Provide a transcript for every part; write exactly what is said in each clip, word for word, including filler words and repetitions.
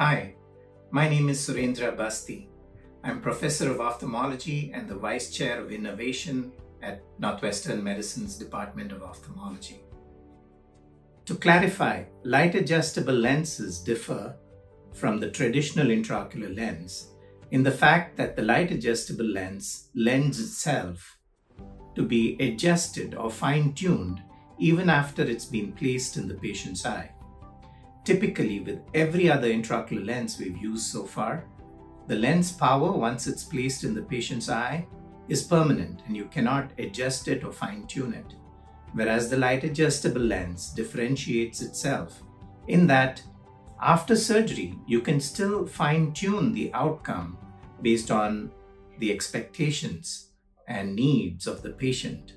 Hi, my name is Surendra Basti. I'm Professor of Ophthalmology and the Vice Chair of Innovation at Northwestern Medicine's Department of Ophthalmology. To clarify, light adjustable lenses differ from the traditional intraocular lens in the fact that the light adjustable lens lends itself to be adjusted or fine-tuned even after it's been placed in the patient's eye. Typically, with every other intraocular lens we've used so far, the lens power, once it's placed in the patient's eye, is permanent and you cannot adjust it or fine-tune it. Whereas the light adjustable lens differentiates itself in that after surgery, you can still fine-tune the outcome based on the expectations and needs of the patient.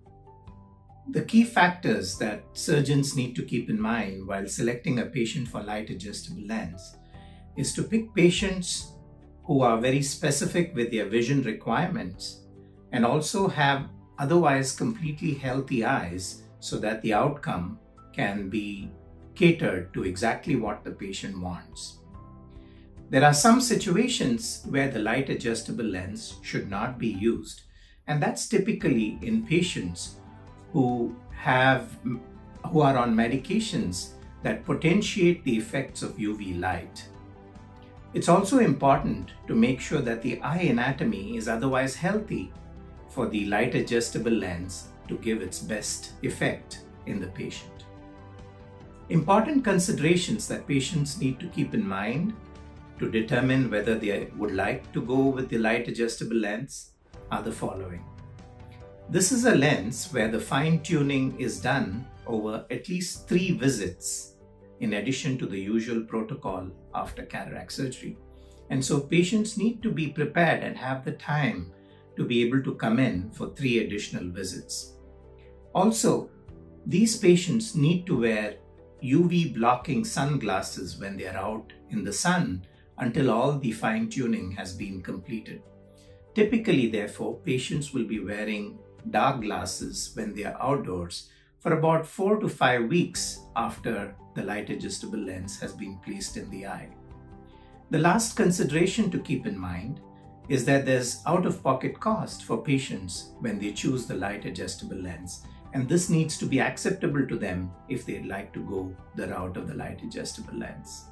The key factors that surgeons need to keep in mind while selecting a patient for light adjustable lens is to pick patients who are very specific with their vision requirements and also have otherwise completely healthy eyes so that the outcome can be catered to exactly what the patient wants. There are some situations where the light adjustable lens should not be used, and that's typically in patients who have who are on medications that potentiate the effects of U V light. It's also important to make sure that the eye anatomy is otherwise healthy for the light adjustable lens to give its best effect in the patient. Important considerations that patients need to keep in mind to determine whether they would like to go with the light adjustable lens are the following. This is a lens where the fine-tuning is done over at least three visits in addition to the usual protocol after cataract surgery. And so patients need to be prepared and have the time to be able to come in for three additional visits. Also, these patients need to wear U V blocking sunglasses when they are out in the sun until all the fine-tuning has been completed. Typically, therefore, patients will be wearing dark glasses when they are outdoors for about four to five weeks after the light adjustable lens has been placed in the eye. The last consideration to keep in mind is that there's out-of-pocket cost for patients when they choose the light adjustable lens, and this needs to be acceptable to them if they'd like to go the route of the light adjustable lens.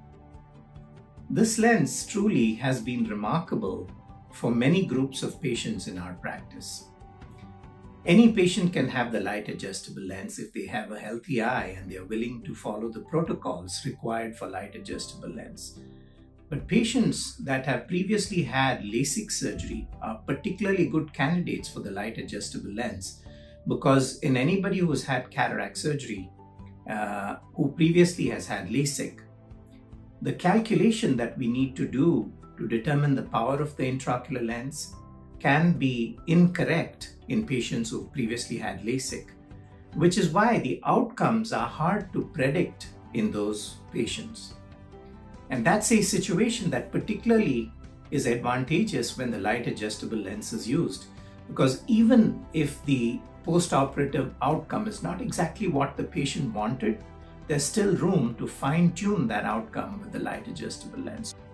This lens truly has been remarkable for many groups of patients in our practice. Any patient can have the light adjustable lens if they have a healthy eye and they are willing to follow the protocols required for light adjustable lens. But patients that have previously had LASIK surgery are particularly good candidates for the light adjustable lens because in anybody who has had cataract surgery uh, who previously has had LASIK, the calculation that we need to do to determine the power of the intraocular lens can be incorrect in patients who previously had LASIK, which is why the outcomes are hard to predict in those patients. And that's a situation that particularly is advantageous when the light adjustable lens is used, because even if the post-operative outcome is not exactly what the patient wanted, there's still room to fine-tune that outcome with the light adjustable lens.